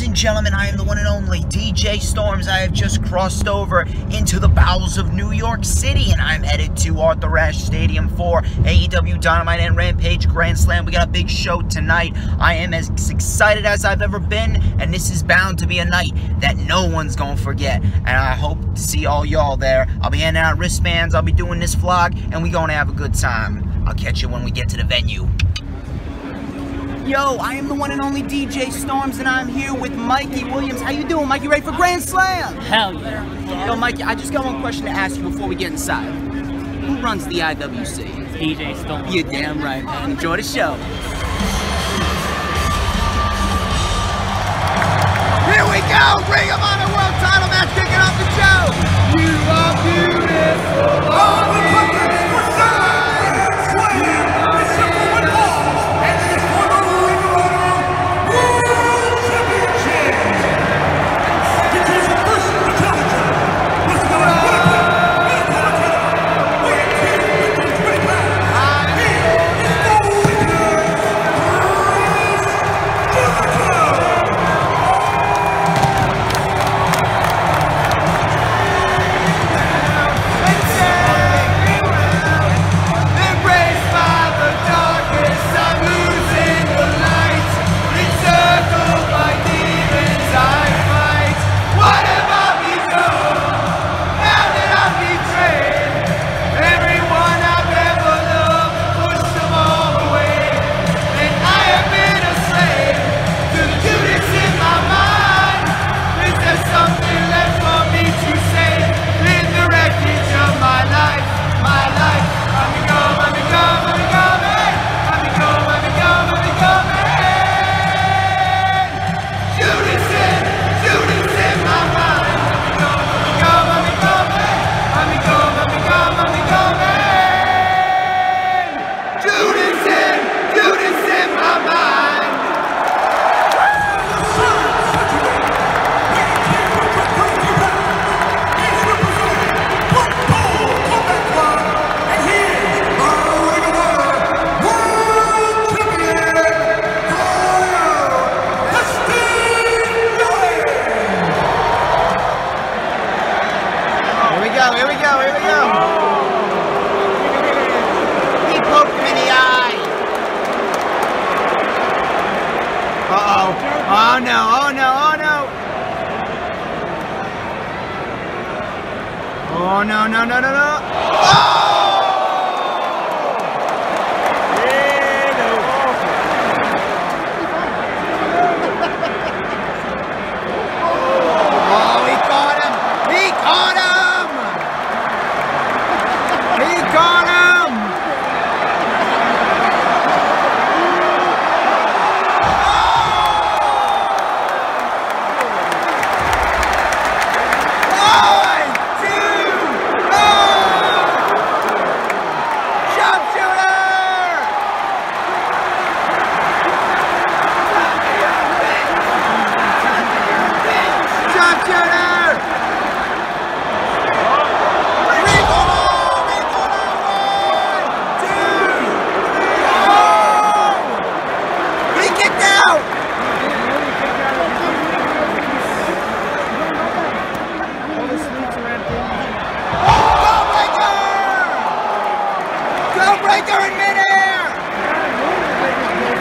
and gentlemen, I am the one and only DJ Storms. I have just crossed over into the bowels of New York City, and I'm headed to Arthur Ashe Stadium for AEW Dynamite and Rampage Grand Slam. We got a big show tonight. I am as excited as I've ever been, and this is bound to be a night that no one's gonna forget. And I hope to see all y'all there. I'll be handing out wristbands, I'll be doing this vlog, and we're gonna have a good time. I'll catch you when we get to the venue. Yo, I am the one and only DJ Storms, and I'm here with Mikey Williams. How you doing, Mikey? Ready for Grand Slam? Hell yeah. Yo, Mikey, I just got one question to ask you before we get inside. Who runs the IWC? DJ Storms. You're damn right, man. Enjoy the show. Here we go! Ring of Honor World Title match kicking off the show! You are beautiful! All the puppets for Grand Slam! The simple one all! And this for the Ring of Honor World Championship! Because the first the challenger was the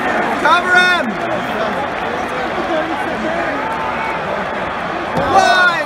cover him! 1,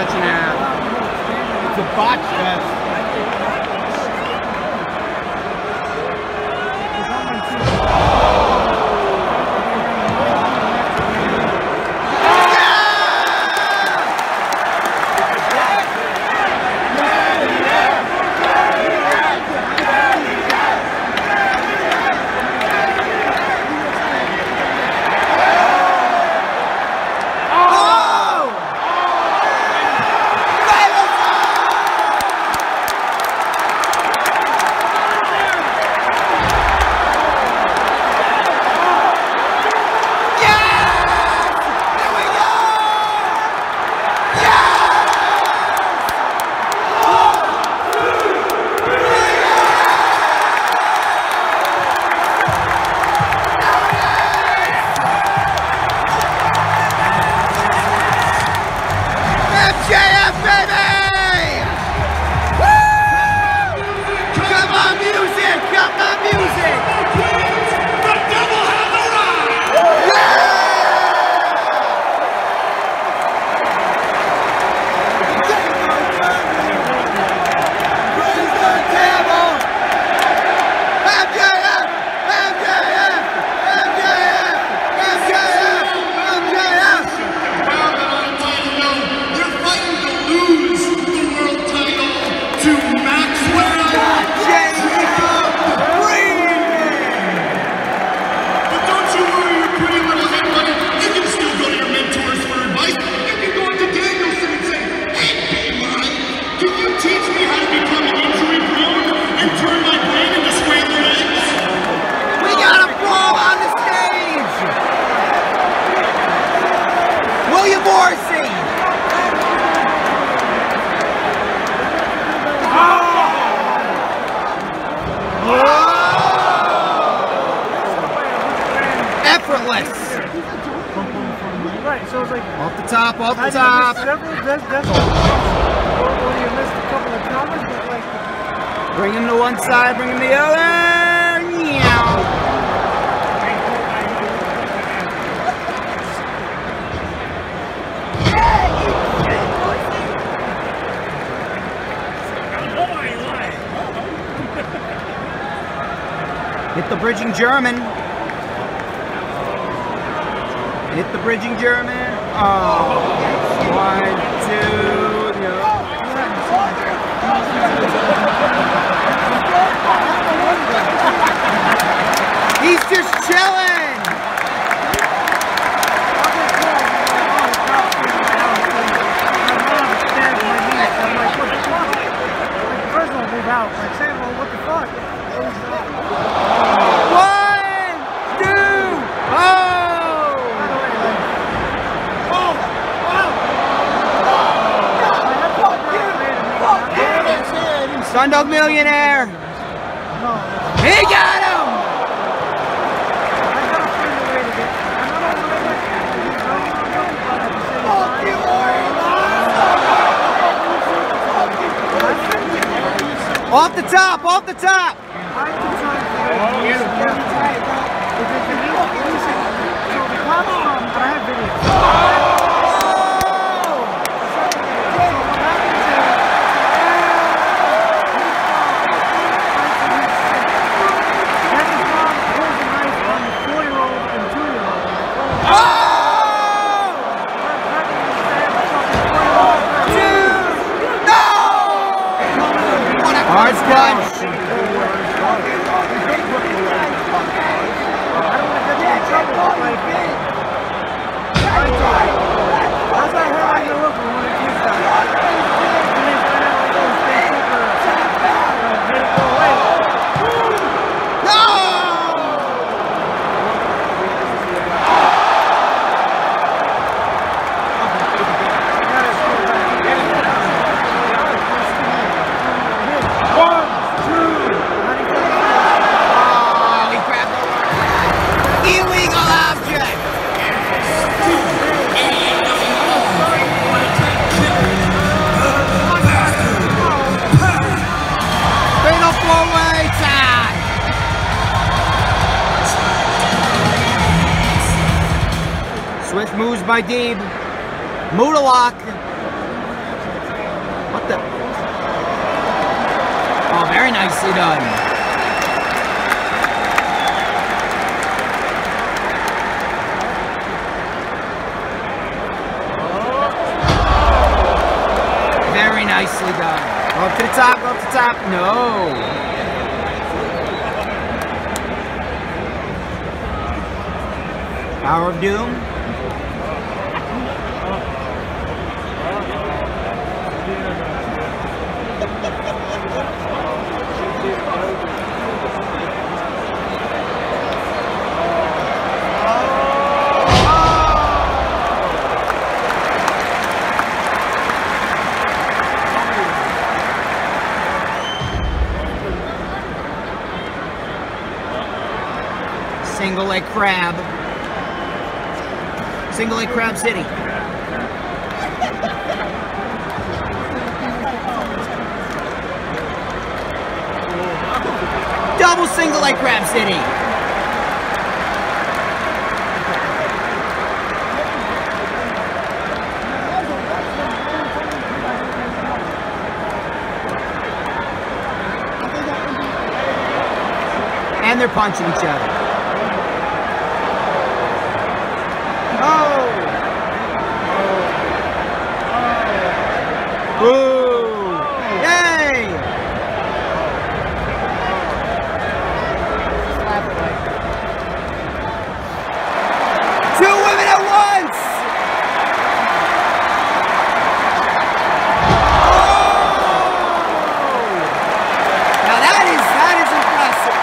match and a half. It's a botch fest. Off the top, off the top. Bring him to one side, bring him to the other. Meow. Hit the bridging German. Hit the bridging German. Oh, 1, 2, no. He's just chilling. First one move out. Like saying, well, what the fuck? 1, 2, oh! Sundog Millionaire! He got him! Off the top! Off the top! Hard punch. Swift moves by Deeb. Moodalock. What the? Oh, very nicely done. Very nicely done. Go up to the top, go up to the top. No. Power of Doom. Single leg crab. Single leg crab city. Double single leg crab city. And they're punching each other. Ooh! Yay! Two women at once! Oh! Now that is impressive.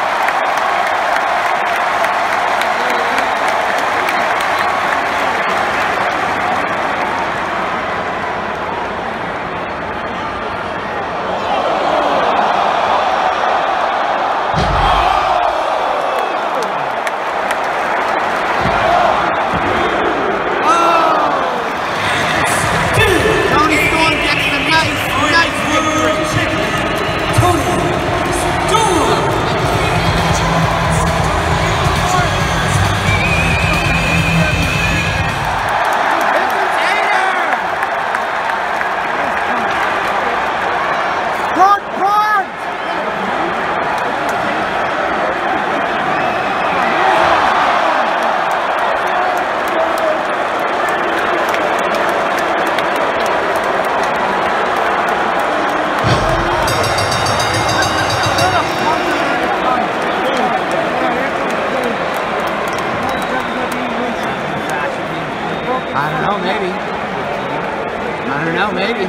I don't know, maybe. I don't know, maybe.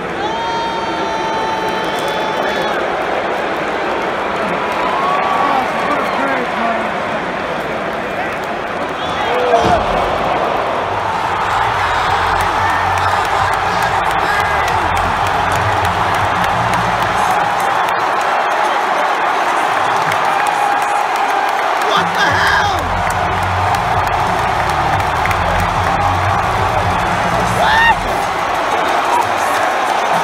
What the hell? What?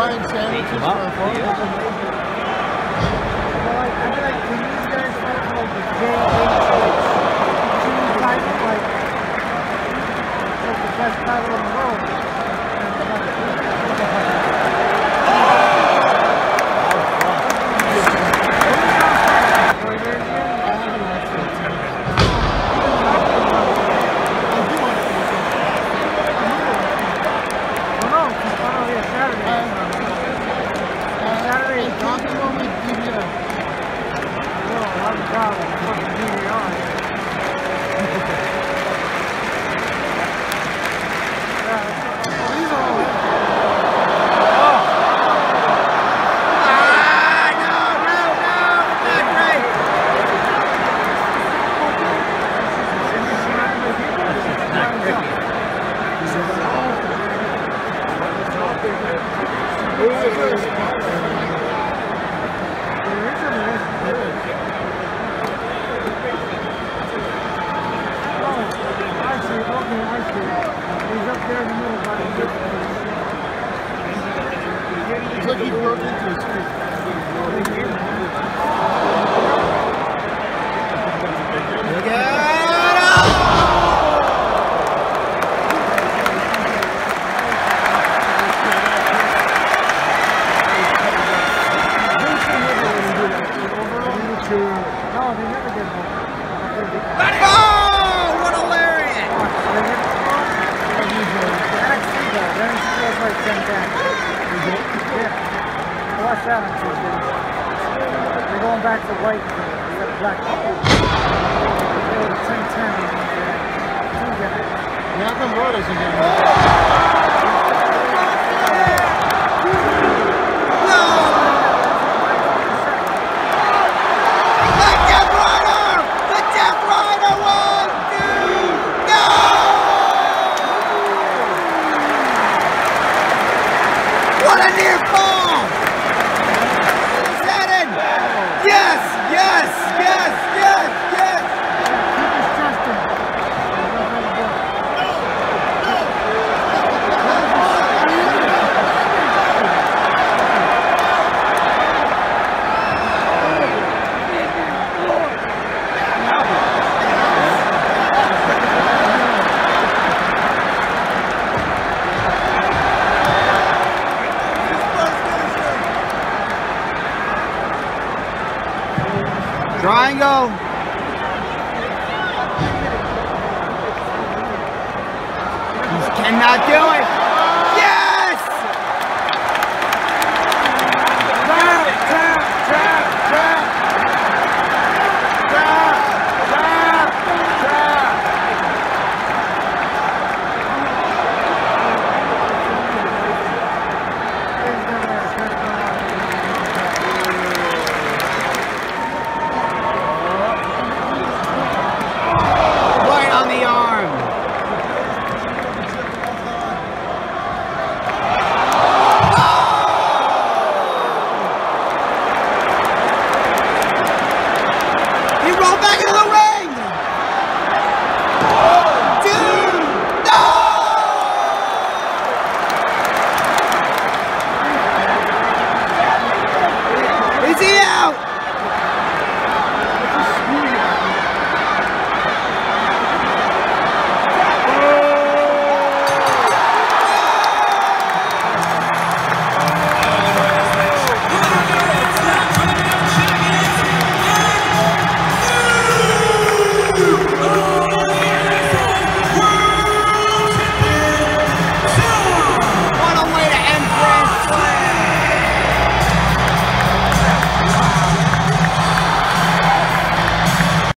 buying sandwiches for our phone? Well, I feel like when these guys fight for like the J8 title, like the best title in the world. It's like he broke into his street. Look at it! No, they never did that. Oh, what a lariat! NXT though, NXT was like 10 times. Yeah. Watch that on Tuesday. They're going back to white instead of black. They were 10-10 on Tuesday. Nakamura doesn't get it. What a near fall! He's headed! Yes! Yes! Yes! Yes! Yes! Keep his trust in him. Triangle! He cannot do it!